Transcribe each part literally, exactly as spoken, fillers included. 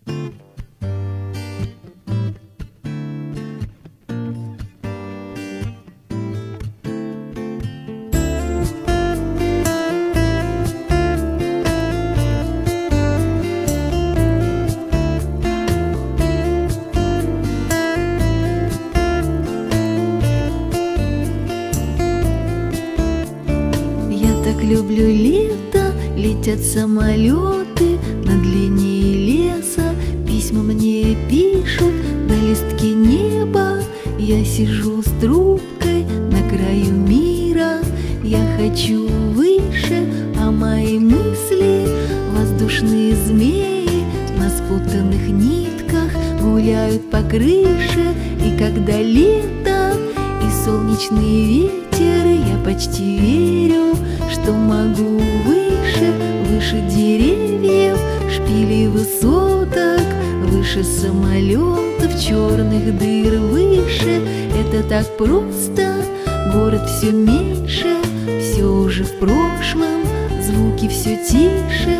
Люблю лето, летят самолеты над линией леса, письма мне пишут на листке неба. Я сижу с трубкой на краю мира, я хочу выше, а мои мысли воздушные змеи на спутанных нитках гуляют по крыше. И когда лето и солнечный ветер, я почти верю, что могу выше, выше деревьев, шпилей высоток, выше самолетов, черных дыр, выше. Это так просто, город все меньше, все уже в прошлом, звуки все тише.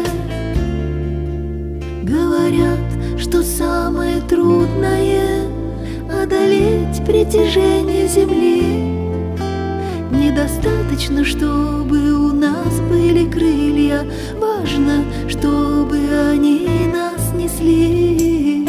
Говорят, что самое трудное — одолеть притяжение земли. Недостаточно, чтобы у нас были крылья, важно, чтобы они нас несли.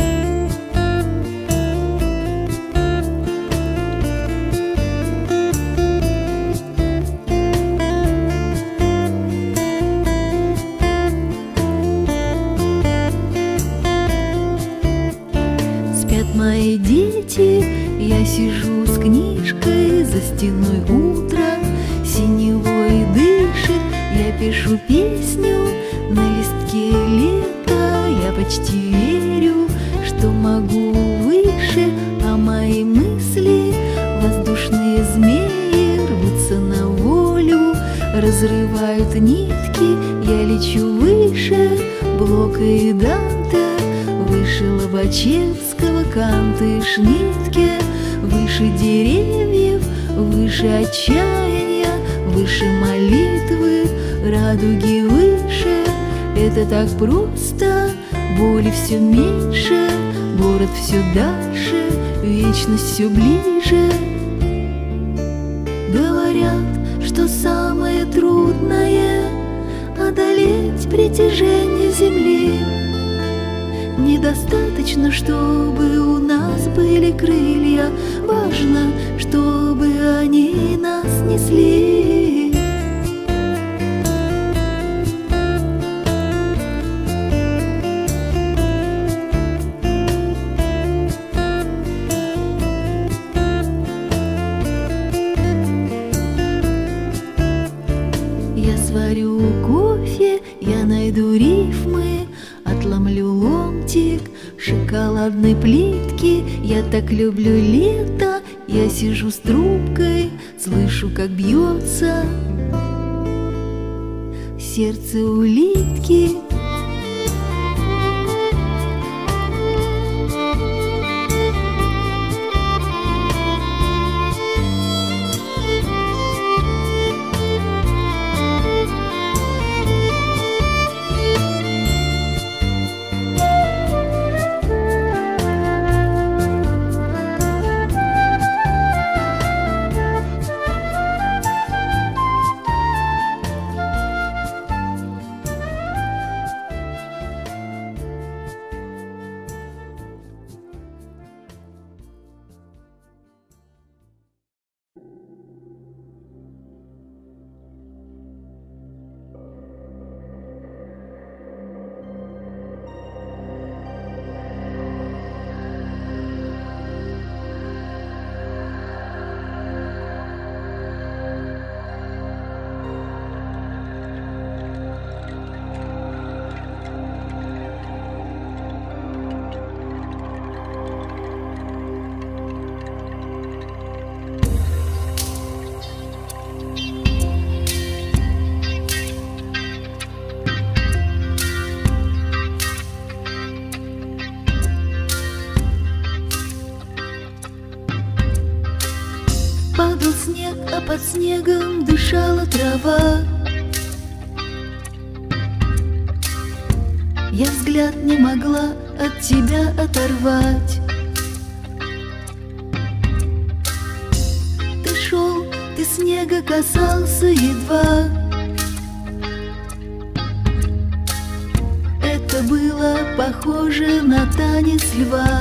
Спят мои дети, я сижу с книжкой за стеной утра. Синевой дышит, я пишу песню на листке лета. Я почти верю, что могу выше, а мои мысли воздушные змеи рвутся на волю, разрывают нитки. Я лечу выше Блока и Данте, выше Лобачевского, Канта и Шнитке, выше деревьев, выше отчаяния, выше молитвы, радуги выше. Это так просто, боли все меньше, город все дальше, вечность все ближе. Говорят, что самое трудное — одолеть притяжение земли. Недостаточно, чтобы у нас были крылья, важно, чтобы они нас несли. Я сварю кофе, я найду рифмы, отломлю ломтик шоколадной плитки. Я так люблю лето, я сижу с трубкой, слышу, как бьется сердце улитки. Падал снег, а под снегом дышала трава. Я взгляд не могла от тебя оторвать. Ты шел, ты снега касался едва. Это было похоже на танец льва.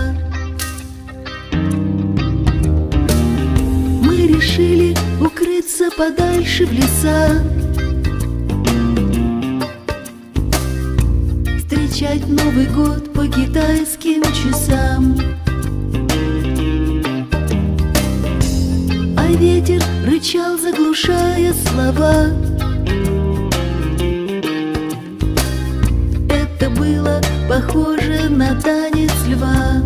Мы решили укрыться подальше в леса, встречать Новый год по китайским часам. А ветер рычал, заглушая слова. Это было похоже на танец льва.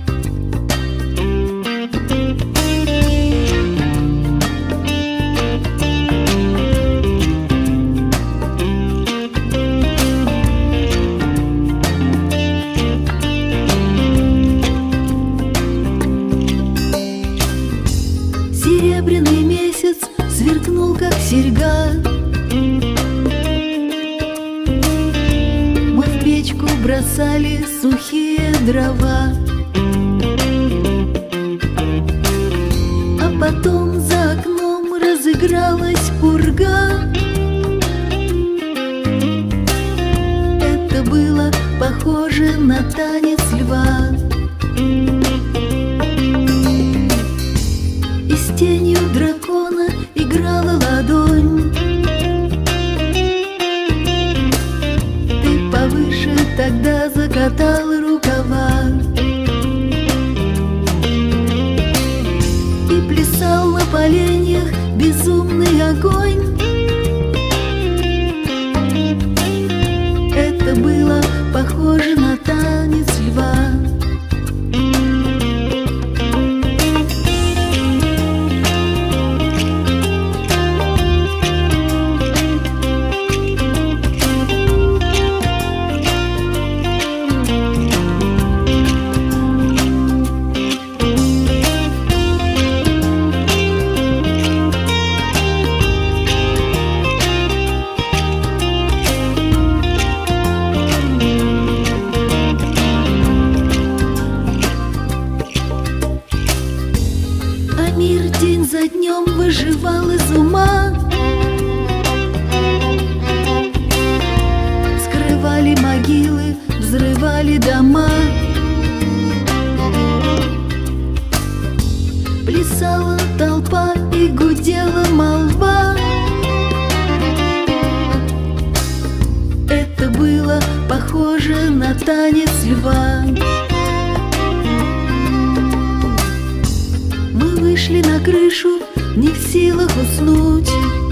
Серебряный месяц сверкнул, как серьга. Мы в печку бросали сухие дрова, а потом за окном разыгралась пурга. Это было похоже на танец льва. И с тенью дракона играла ладонь. Ты повыше тогда закатал рукава и плясал на поленьях безумный огонь. Это было похоже на танец льва. Мир день за днем выживал из ума. Скрывали могилы, взрывали дома. Плясала толпа и гудела молва. Это было похоже на танец льва. Вышли на крышу, не в силах уснуть.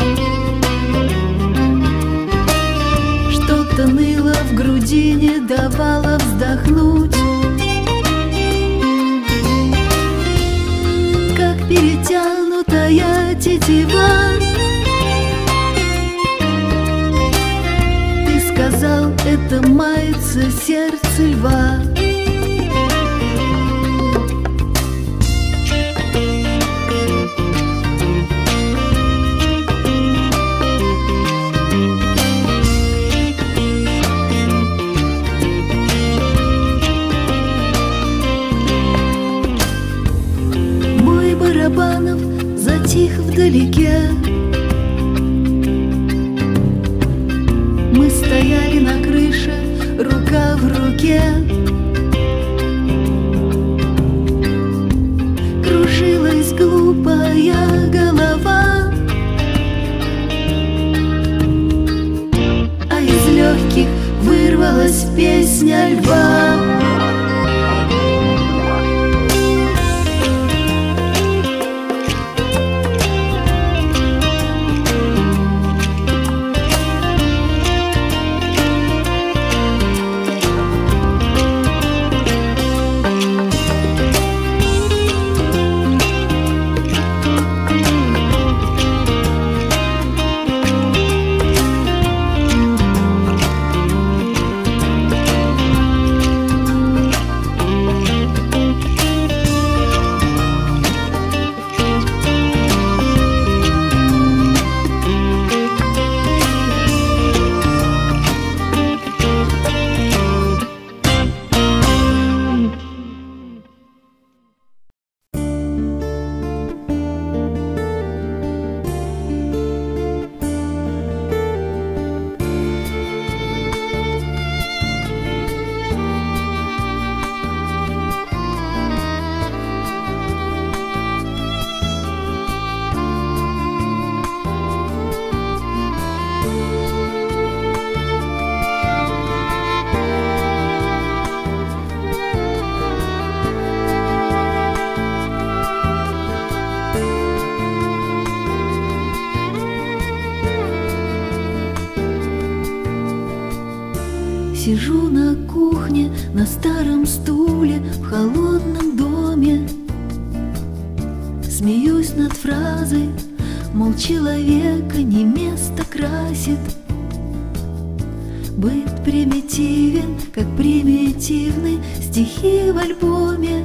Что-то ныло в груди, не давало вздохнуть. Как перетянутая тетива. Ты сказал, это мается сердце льва. Барабанов затих вдалеке. Мы стояли на крыше, рука в руке. Кружилась глупая голова, а из легких вырвалась песня льва. Сижу на кухне на старом стуле в холодном доме. Смеюсь над фразой, мол, человека не место красит. Быт примитивен, как примитивны стихи в альбоме,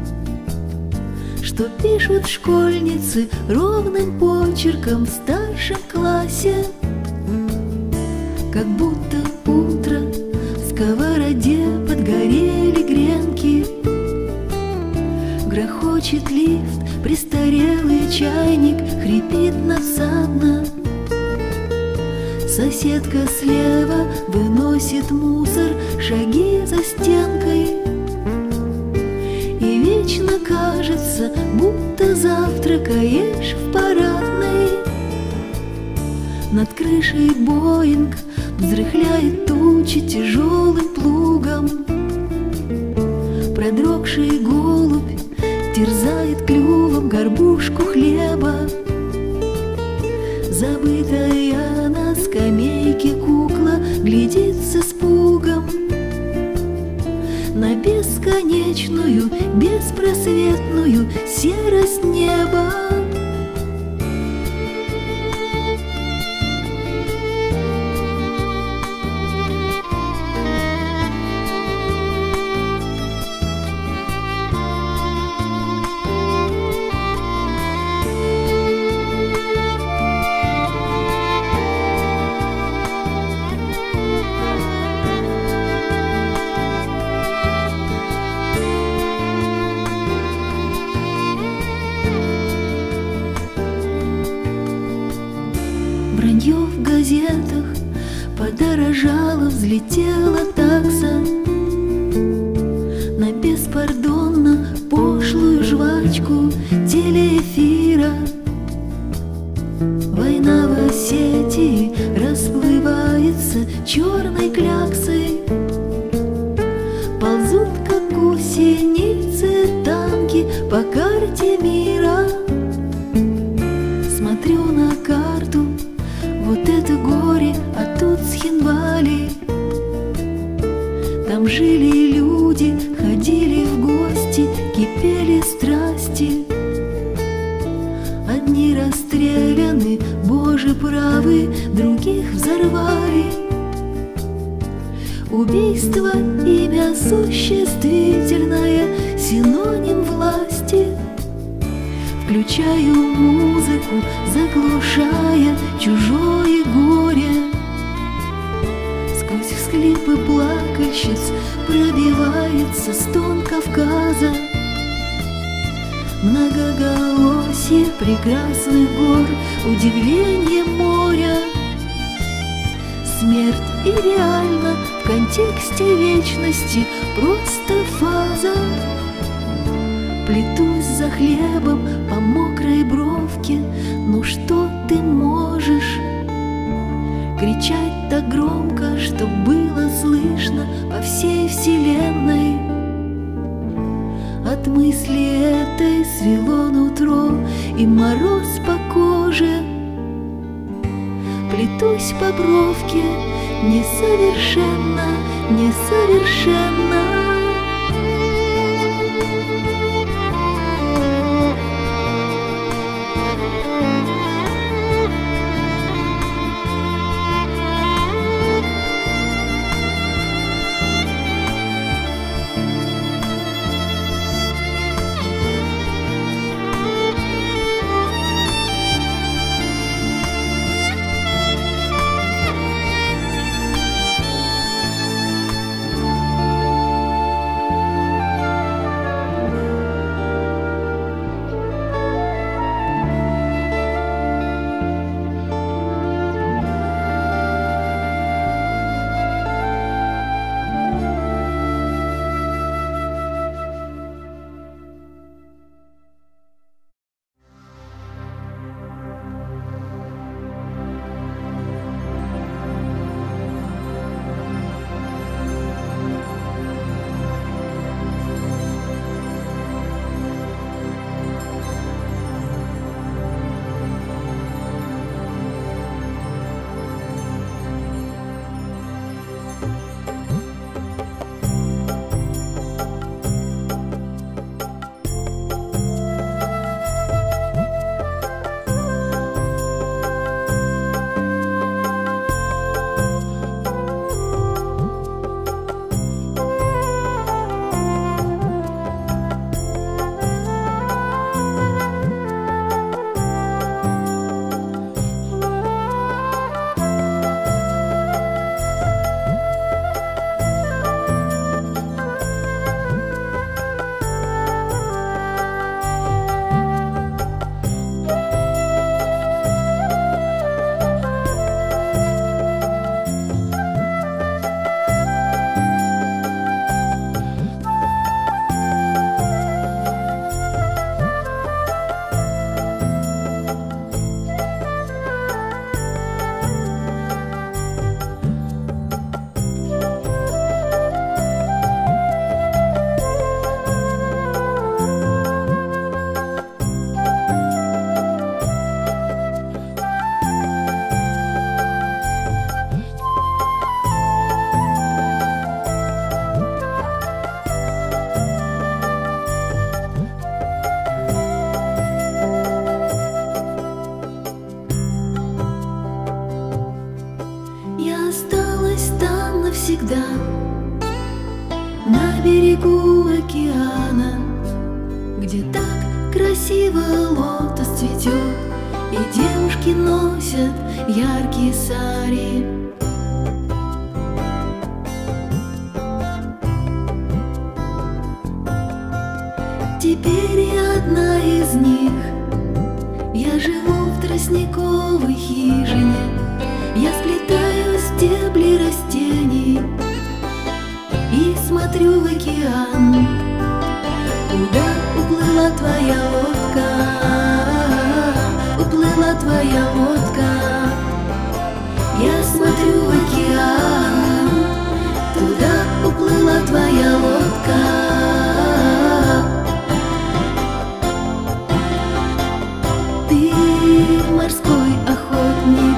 что пишут школьницы ровным почерком в старшем классе. Как будто утро, в сковороде подгорели гренки. Грохочет лифт, престарелый чайник хрипит надсадно. Соседка слева выносит мусор, шаги за стенкой. И вечно кажется, будто завтракаешь в парадной. Над крышей Боинг взрыхляет тучи тяжелым плугом. Продрогший голубь терзает клювом горбушку хлеба. Забытая на скамейке кукла глядит с испугом на бесконечную, беспросветную серость неба. Вранье в газетах подорожало, взлетела такса на беспардонно пошлую жвачку телеэфира. Война в Осетии расплывается черной кляксой. Ползут, как гусеницы, танки по карте мира. Смотрю на карту, вот это горе, а тут Схинвали. Там жили люди, ходили в гости, кипели страсти. Одни расстреляны, Боже правы, других взорвали. Убийство — имя существительное, синоним власти. Включаю музыку, заглушая чужое горе. Сквозь всхлипы плакальщиц пробивается стон Кавказа. Многоголосие прекрасных гор, удивление моря. Смерть идеальна в контексте вечности, просто фаза. Плетусь за хлебом по мокрой бровке. Ну что ты можешь кричать так громко, чтоб было слышно по всей вселенной? От мысли этой свело нутро и мороз по коже. Плетусь по бровке несовершенно, несовершенно. когда на берегу океана, где так красиво лотос цветет, и девушки носят яркие сари. Теперь я одна из них. Я живу в тростниковой хижине. Я сплетаю стебли растений и смотрю в океан. Куда уплыла твоя лодка? Уплыла твоя лодка. Я смотрю в океан. Туда уплыла твоя лодка. Морской охотник,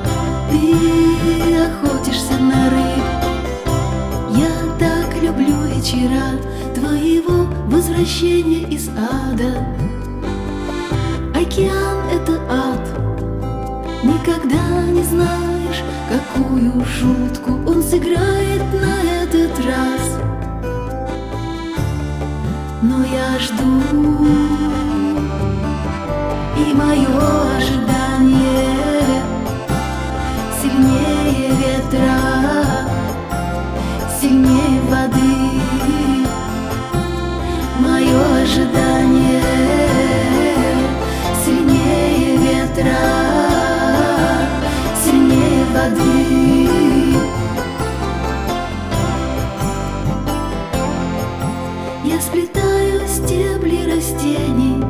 ты охотишься на рыб. Я так люблю вечера твоего возвращения из ада. Океан — это ад. Никогда не знаешь, какую шутку он сыграет на этот раз. Но я жду, и мое ожидание сильнее ветра, сильнее воды. Мое ожидание сильнее ветра, сильнее воды. Я сплетаю стебли растений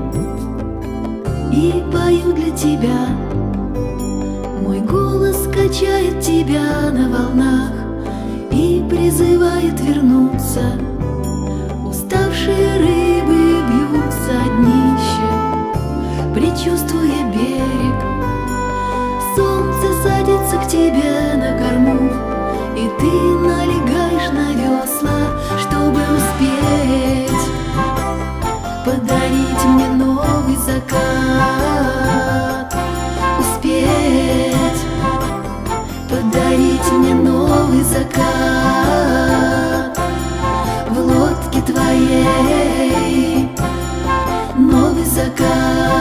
и пою для тебя. Мой голос качает тебя на волнах и призывает вернуться. Уставшие рыбы бьются о днище, предчувствуя берег. Солнце садится к тебе на корму, и ты налегаешь на весла, чтобы успеть подарить мне новый закат. Успеть подарить мне новый закат в лодке твоей, новый закат.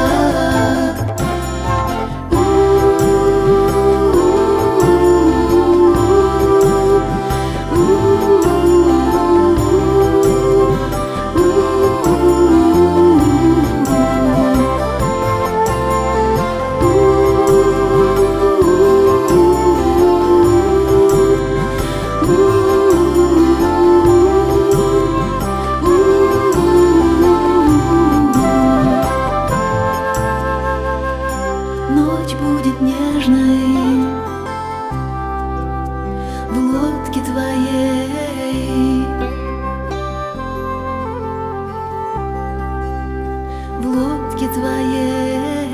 Ночь будет нежной в лодке твоей, в лодке твоей.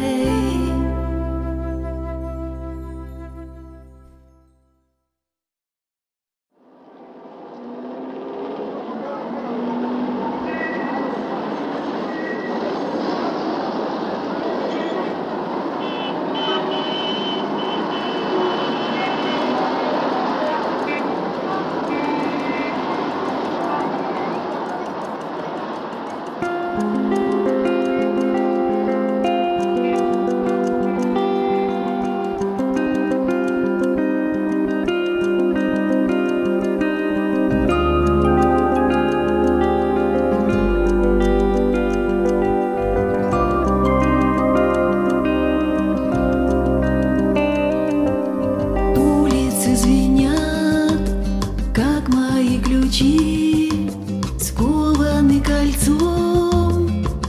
Ключи скованы кольцом,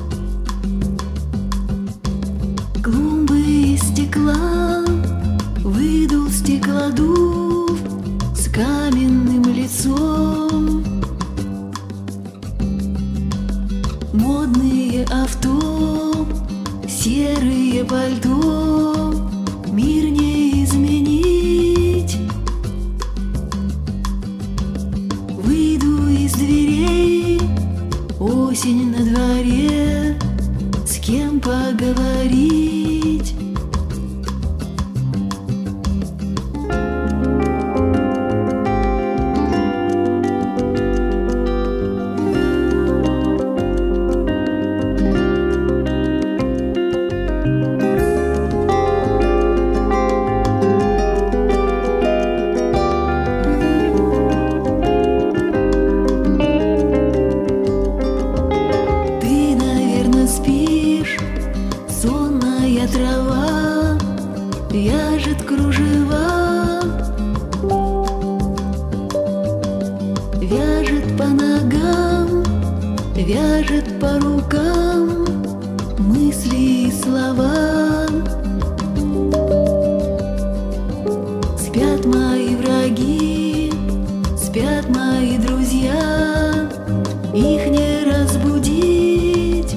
клумбы из стекла выдул стеклодув с каменным лицом. Модные авто, серые пальто, мир не изменить. Выйду из дверей, осень на дворе, с кем поговорить? по ногам, вяжет по рукам мысли и слова. Спят мои враги, спят мои друзья, их не разбудить.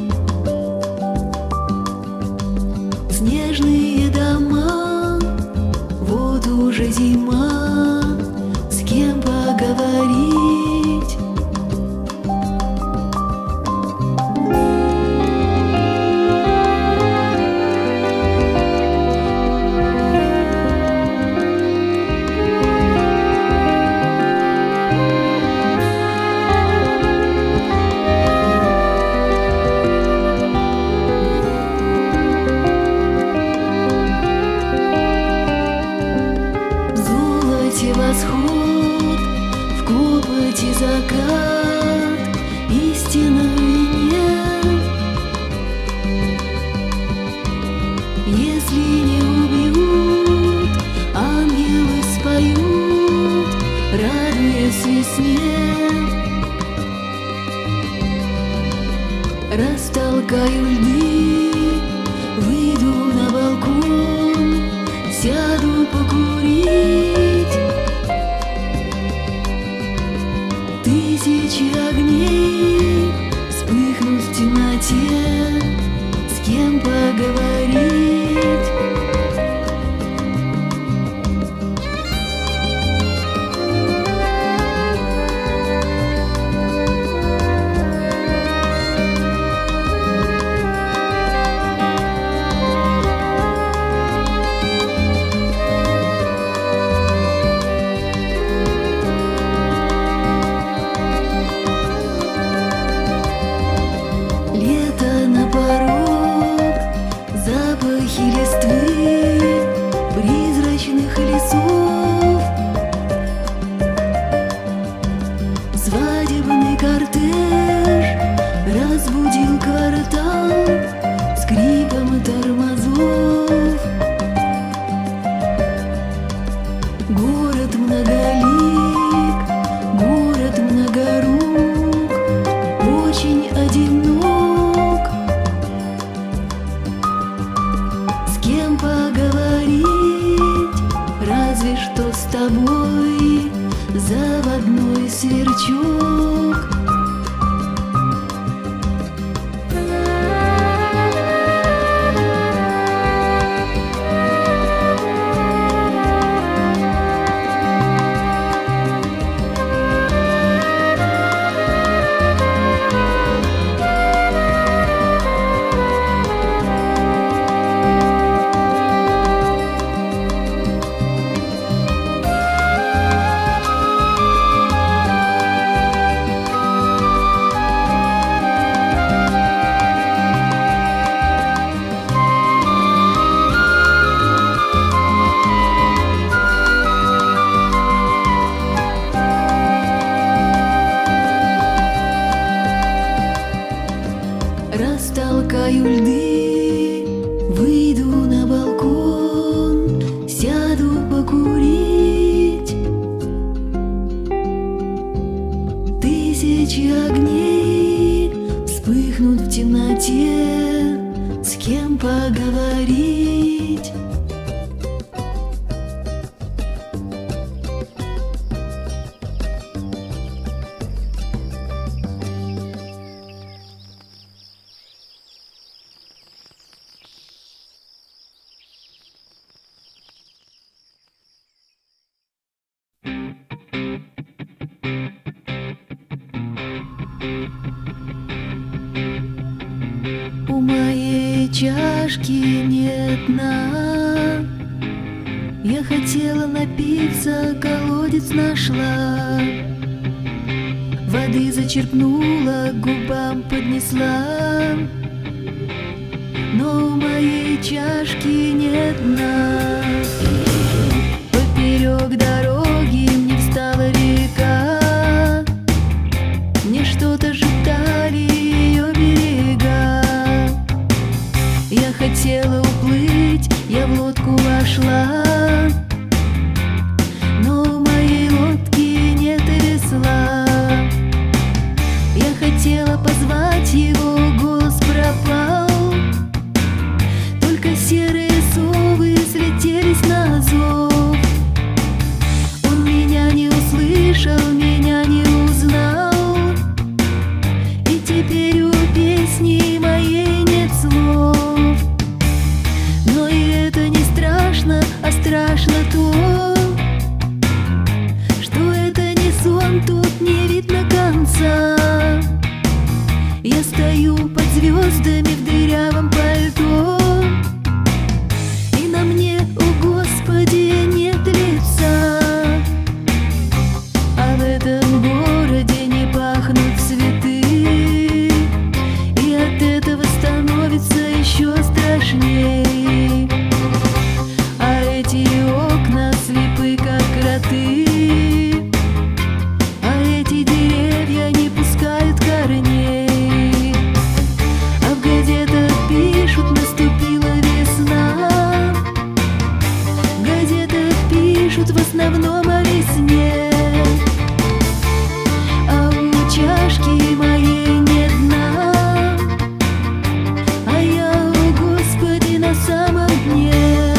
Снежные дома, вот уже зима, с кем поговорить? Восход, в копоти закат, истина и нет. Если не убьют, ангелы споют, радуясь весне. Растолкаю льды, выйду на балкон, сяду покурить. Тысячи огней вспыхнут в темноте, с кем поговорить? Запахи листвы, призрачных лесов, свадебный кортеж разбудил квартал скрипом тормозов. Город многолик, город многорук, очень одинок. Поговорить, разве что с тобой, заводной сверчок. Растолкаю льды, выйду на балкон, сяду покурить. Тысячи огней вспыхнут в темноте, с кем поговорить? У моей чашки нет дна, я хотела напиться, колодец нашла. Воды зачерпнула, к губам поднесла, но у моей чашки нет дна. Поперек дороги мне встала река, мне что-то шептали ее берега. Я хотела уплыть, я в лодку вошла, но у моей лодки нет весла. теплится. Я стою под звездами в дырявом пальто, и на мне, о Господи, нет лица. А в этом городе не пахнут цветы, и от этого становится еще страшней. А эти окна слепы, как кроты, а эти деревья не пускают корней. А в газетах пишут: наступила весна. В газетах пишут в основном о весне, а у чашки моей нет дна, а я, о Господи, на самом дне.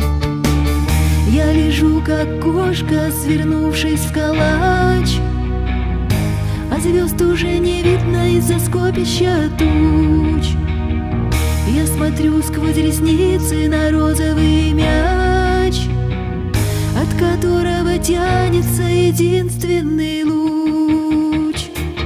Я лежу, как кошка, свернувшись в калач, а звезд уже не видно из-за скопища туч. Я смотрю сквозь ресницы на розовый мяч, от которого тянется единственный луч.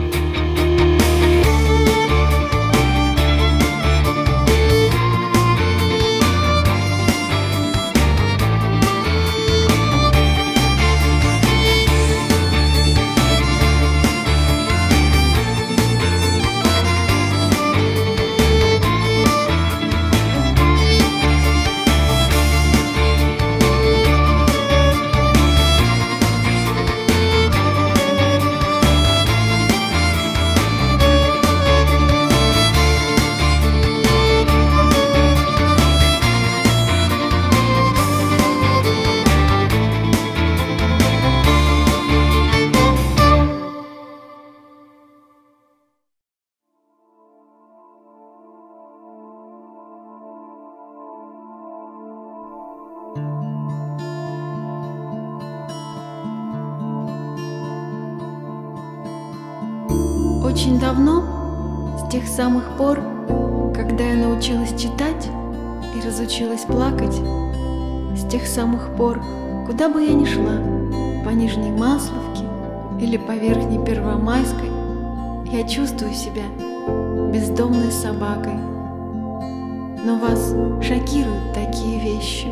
Очень давно, с тех самых пор, когда я научилась читать и разучилась плакать, с тех самых пор, куда бы я ни шла, по Нижней Масловке или по Верхней Первомайской, я чувствую себя бездомной собакой. Но вас шокируют такие вещи.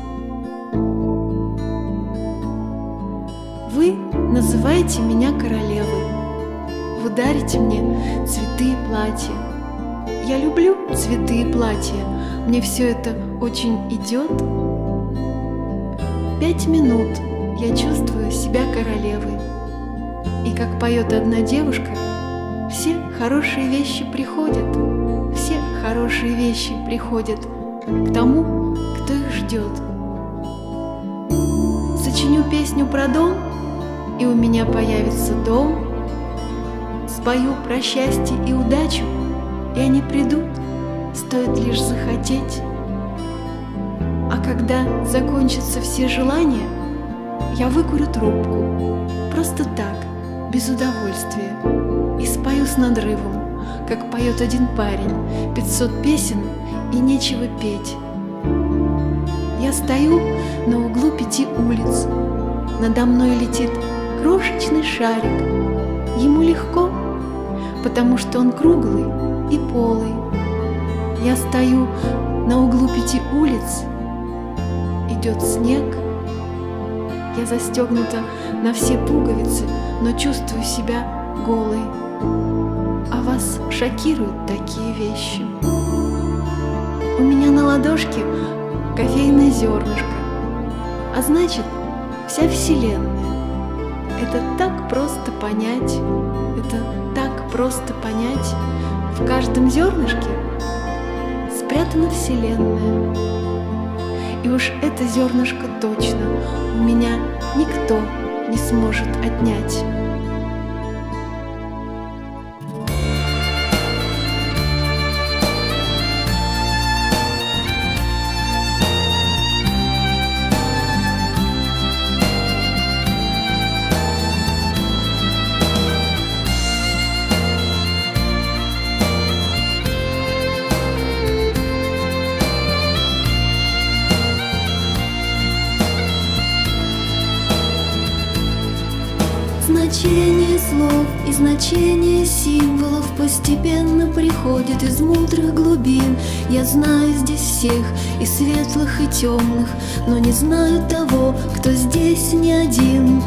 Вы называете меня королевой. Вы дарите мне цветы и платья. Я люблю цветы и платья. Мне все это очень идет. Пять минут я чувствую себя королевой. И как поет одна девушка: все хорошие вещи приходят, все хорошие вещи приходят к тому, кто их ждет. Сочиню песню про дом, и у меня появится дом. Спою про счастье и удачу, и они придут, стоит лишь захотеть. А когда закончатся все желания, я выкурю трубку, просто так, без удовольствия, и спою с надрывом, как поет один парень: пятьсот песен и нечего петь. Я стою на углу пяти улиц, надо мной летит крошечный шарик. Ему легко, потому что он круглый и полый. Я стою на углу пяти улиц, идет снег. Я застегнута на все пуговицы, но чувствую себя голой. А вас шокируют такие вещи. У меня на ладошке кофейное зернышко, а значит, вся вселенная. Это так просто понять, это так просто понять. В каждом зернышке спрятана вселенная. И уж это зернышко точно у меня никто не сможет отнять. Значение слов и значение символов постепенно приходит из мудрых глубин. Я знаю здесь всех, и светлых, и темных, но не знаю того, кто здесь не один.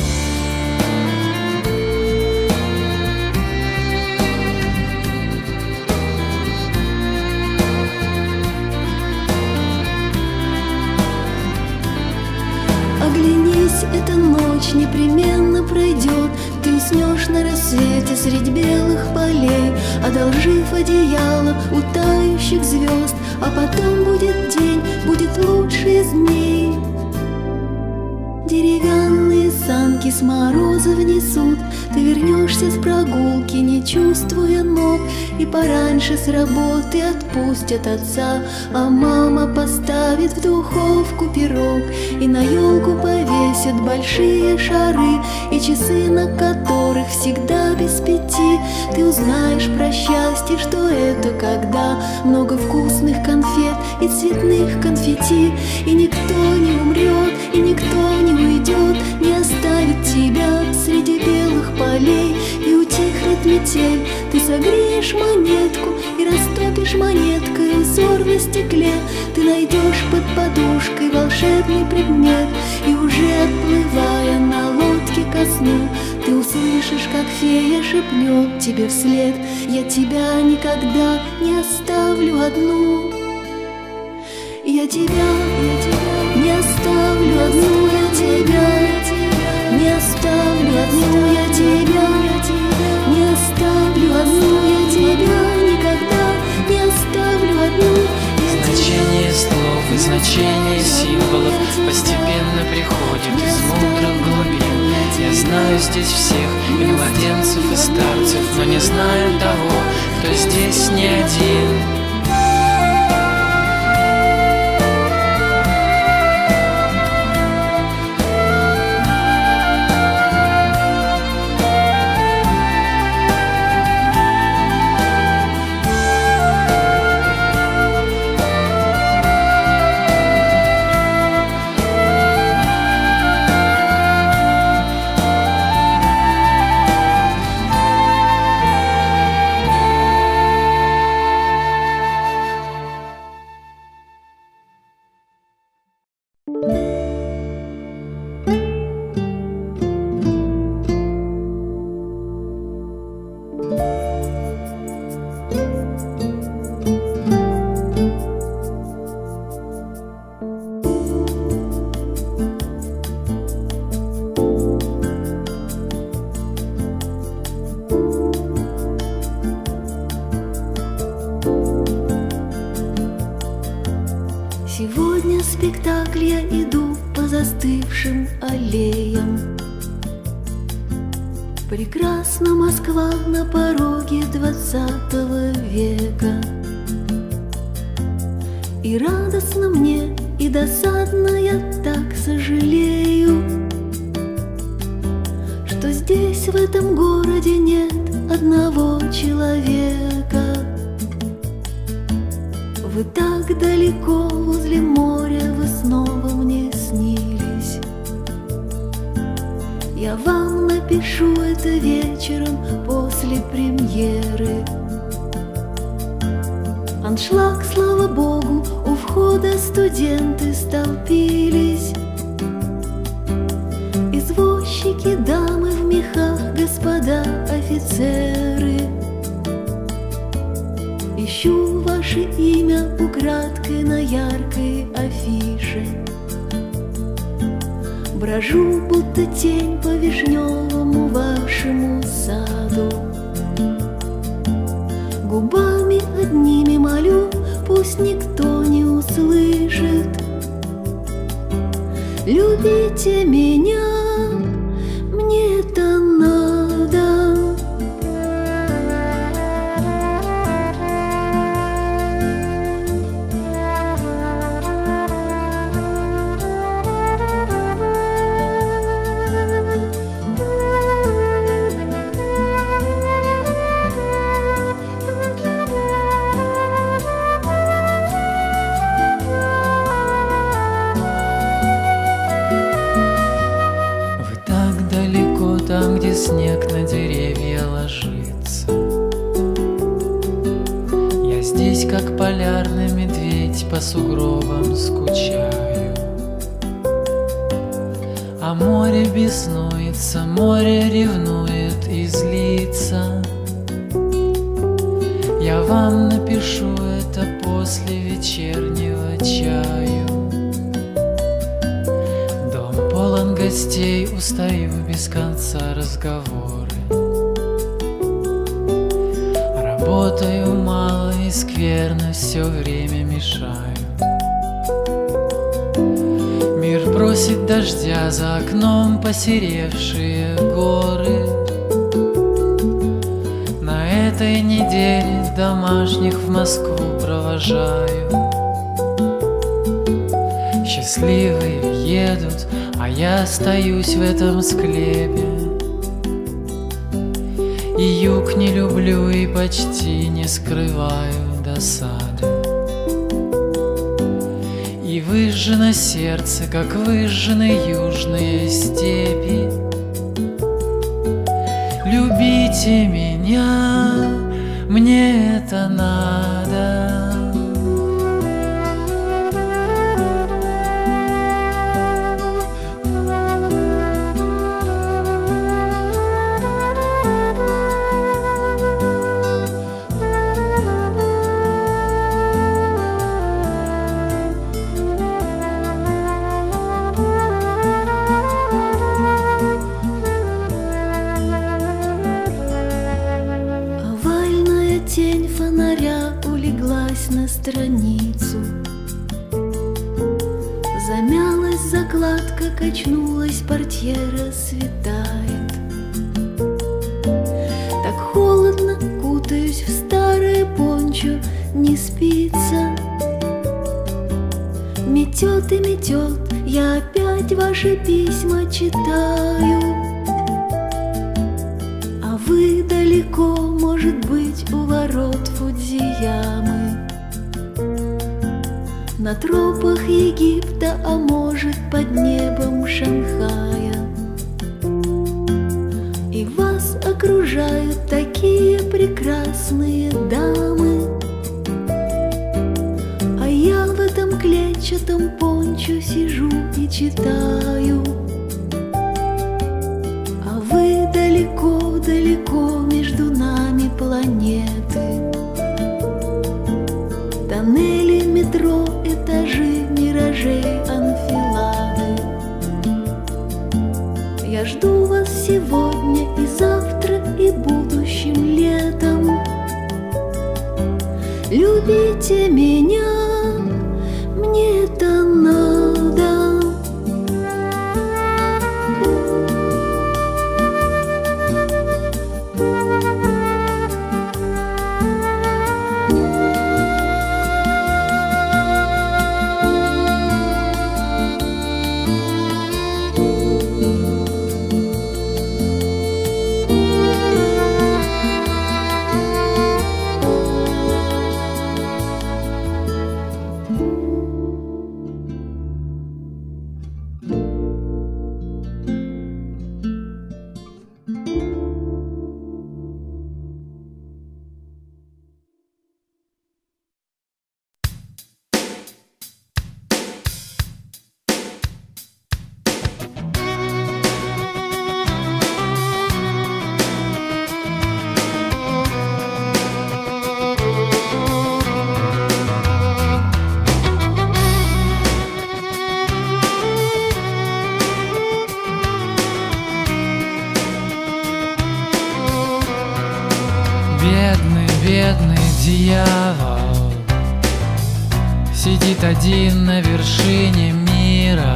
Оглянись, эта ночь непременно пройдет. Ты уснешь на рассвете средь белых полей, одолжив одеяло у тающих звезд. А потом будет день, будет лучший из дней. Деревянные санки с мороза внесут. Ты вернешься с прогулки, не чувствуя ног, и пораньше с работы отпустят отца, а мама поставит в духовку пирог, и на елку повесят большие шары, и часы, на которых всегда без пяти. Ты узнаешь про счастье, что это когда много вкусных конфет и цветных конфетти, и никто не умрет, и никто не уйдет, не оставит тебя среди белых полей. И утихнет метель, ты согреешь монетку и растопишь монеткой узор на стекле. Ты найдешь под подушкой волшебный предмет, и уже отплывая на лодке ко сну, ты услышишь, как фея шепнет тебе вслед: я тебя никогда не оставлю одну. Я тебя, я тебя не оставлю одну, я тебя, я тебя не оставлю одну, я тебя, я тебя не оставлю одну, я тебя никогда не оставлю одну. Значение слов и значение символов постепенно приходит из мудрых глубин. Я знаю здесь всех, и младенцев, и старцев, но не знаю того, кто здесь не один. Сегодня спектакль, я иду по застывшим аллеям. Прекрасна Москва на пороге двадцатого века. И радостно мне, и досадно, я так сожалею, что здесь, в этом городе, нет одного человека. Вы так далеко, возле моря, вы снова мне снились. Я вам напишу это вечером после премьеры. Аншлаг, слава богу, у входа студенты столпились. Извозчики, дамы в мехах, господа офицеры. Ищу ваше имя украдкой на яркой афише. Брожу, будто тень по вишневому вашему саду. Губами одними молю, пусть никто не услышит. Любите меня, мне это надо. где снег на деревья ложится. Я здесь, как полярный медведь, по сугробам скучаю. А море беснуется, море ревнует и злится. Я вам напишу это после вечернего чаю. Дом полон гостей, устаю без конца разговоры. Работаю мало и скверно, все время мешаю. Мир просит дождя, за окном посеревшие горы. На этой неделе домашних в Москву провожаю. Счастливые едут, а я остаюсь в этом склепе. И юг не люблю и почти не скрываю досады. И выжжено сердце, как выжжены южные степи. Любите меня, мне это надо. Тень фонаря улеглась на страницу. Замялась закладка, качнулась портьера, светает. Так холодно, кутаюсь в старое пончо, не спится. Метет и метет, я опять ваши письма читаю. А вы далеко, может быть, у ворот Фудзиямы, на тропах Египта, а может, под небом Шанхая. И вас окружают такие прекрасные дамы, а я в этом клетчатом пончо сижу и читаю. А вы далеко-далеко, между нами планеты, тоннели, метро, этажи, миражей, анфилады. Я жду вас сегодня и завтра, и будущим летом. Любите меня, мне это надо. Бедный, бедный дьявол сидит один на вершине мира,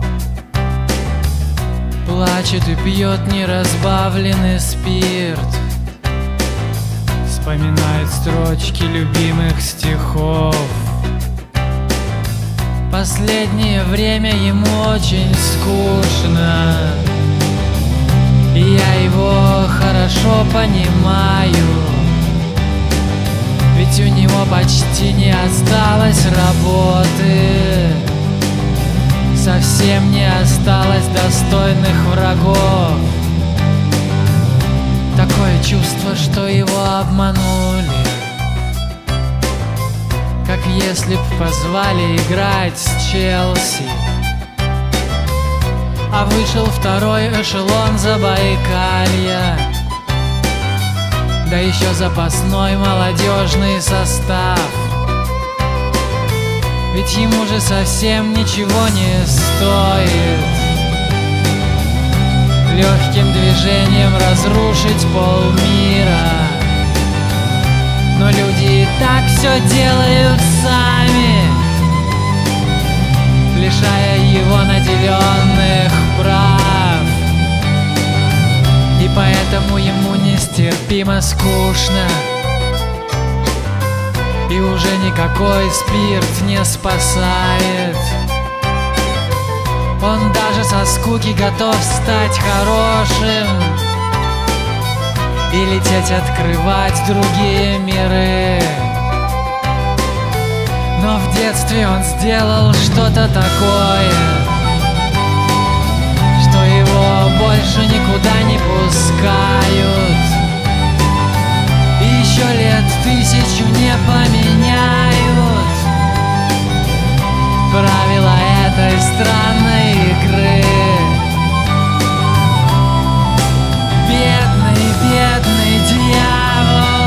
плачет и пьет неразбавленный спирт, вспоминает строчки любимых стихов. Последнее время ему очень скучно, и я его хорошо понимаю, ведь у него почти не осталось работы, совсем не осталось достойных врагов. чувство, что его обманули, как если б позвали играть с Челси, а вышел второй эшелон Забайкалья, да еще запасной молодежный состав. Ведь ему же совсем ничего не стоит легким движением разрушить полмира. Но люди и так все делают сами, лишая его наделенных прав. И поэтому ему нестерпимо скучно, и уже никакой спирт не спасает. Он даже со скуки готов стать хорошим и лететь открывать другие миры. Но в детстве он сделал что-то такое, что его больше никуда не пускают, и еще лет тысячу не поменяют правила этой странной игры. Бедный, бедный дьявол.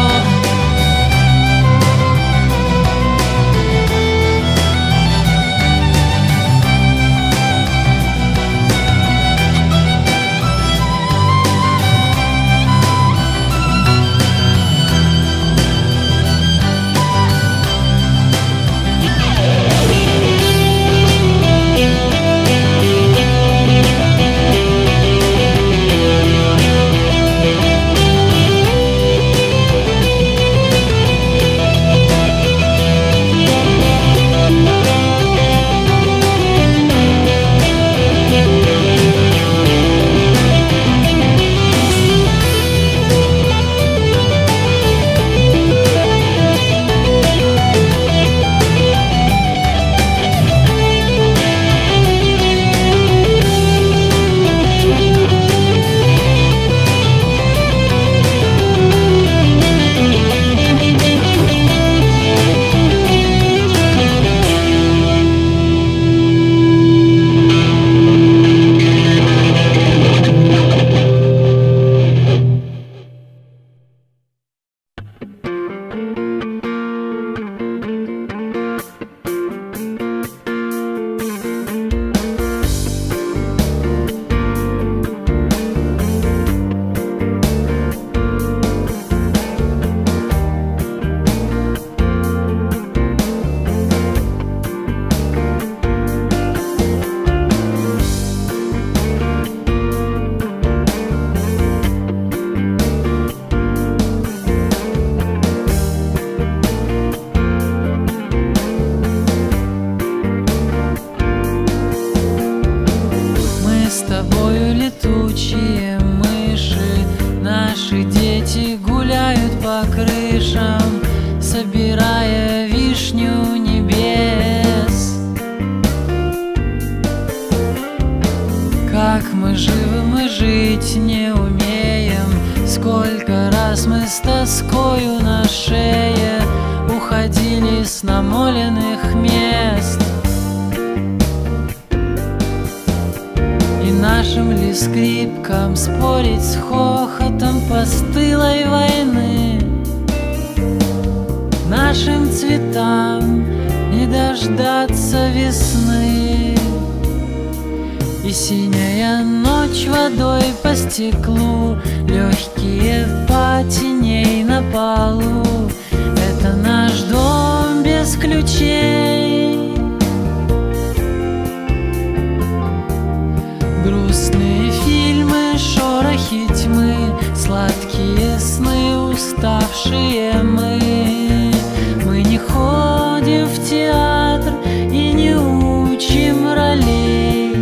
Собирая вишню небес, как мы живы, мы жить не умеем. Сколько раз мы с тоскою на шее уходили с намоленных мест, и нашим ли скрипкам спорить с хохотом постылой войны? Нашим цветам не дождаться весны, и синяя ночь водой по стеклу, легкие па теней на полу. Это наш дом без ключей. Грустные фильмы, шорохи тьмы, сладкие сны, уставшие мы. Мы не ходим в театр и не учим ролей.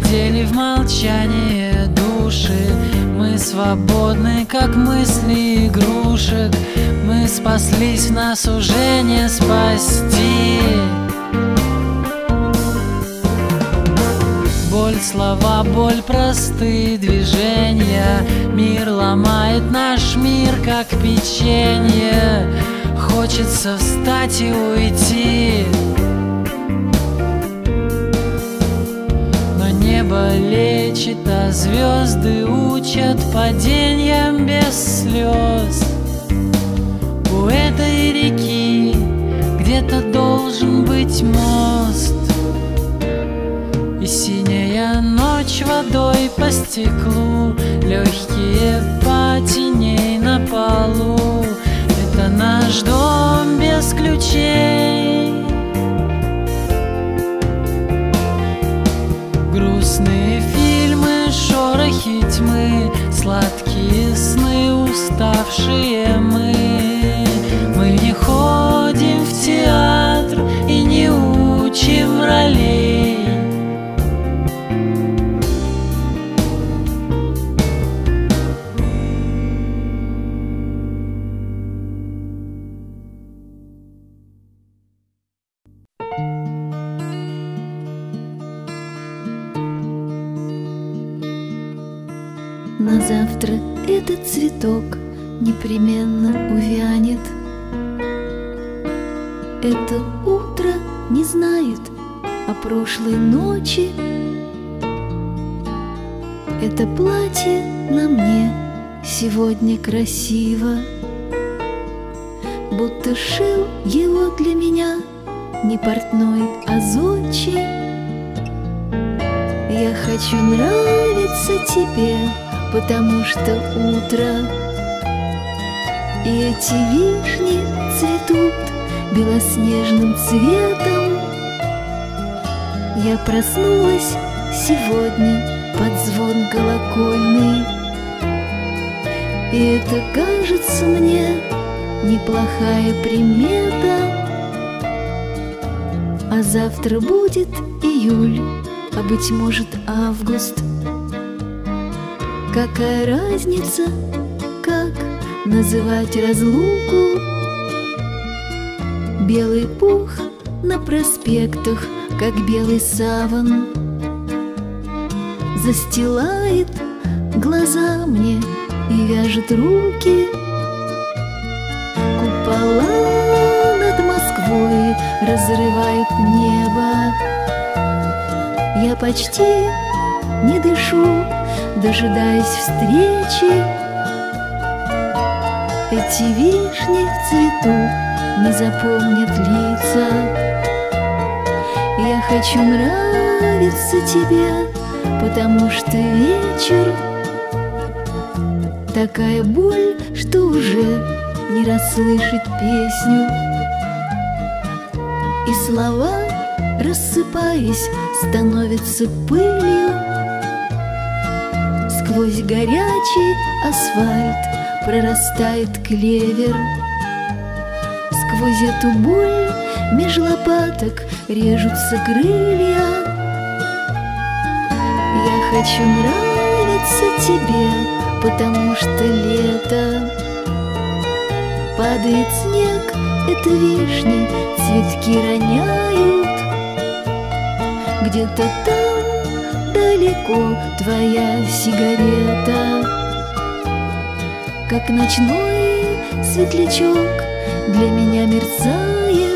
глядели в молчание души. Мы свободны, как мысли игрушек. Мы спаслись, нас уже не спасти. Боль, слова, боль, простые движения. Мир ломает наш мир, как печенье. Хочется встать и уйти, но небо лечит, а звезды учат падениям без слез. У этой реки где-то должен быть мост, и синяя ночь водой по стеклу, легкие потеней на полу. Это наш дом без ключей. Грустные фильмы, шорохи тьмы, сладкие сны, уставшие мы. Мы не ходим в театр и не учим ролей. На завтра этот цветок непременно увянет. Это утро не знает о прошлой ночи. Это платье на мне сегодня красиво, будто шил его для меня не портной, а зодчий. Я хочу нравиться тебе, потому что утро, и эти вишни цветут белоснежным цветом. Я проснулась сегодня под звон колокольный, и это кажется мне неплохая примета. А завтра будет июль, а быть может август. Какая разница, как называть разлуку? Белый пух на проспектах, как белый саван, застилает глаза мне и вяжет руки. Купола над Москвой разрывают небо. Я почти не дышу, дожидаясь встречи. Эти вишни в цвету не запомнят лица. Я хочу нравиться тебе, потому что вечер такая боль, что уже не расслышать песню. И слова, рассыпаясь, становятся пылью. Сквозь горячий асфальт прорастает клевер. Сквозь эту боль меж лопаток режутся крылья. Я хочу нравиться тебе, потому что лето. Падает снег, это вишни цветки роняют. Где-то там далеко твоя сигарета, как ночной светлячок для меня мерцает.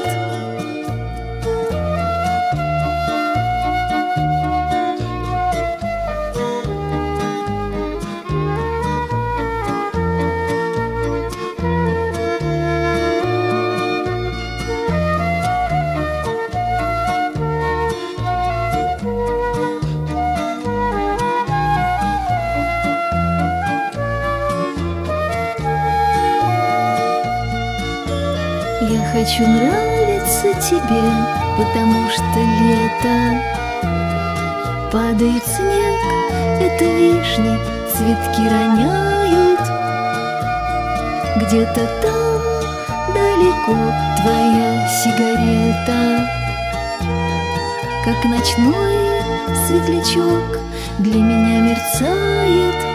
Я хочу нравиться тебе, потому что лето. Падает снег, это вишни цветки роняют. Где-то там далеко твоя сигарета, как ночной светлячок для меня мерцает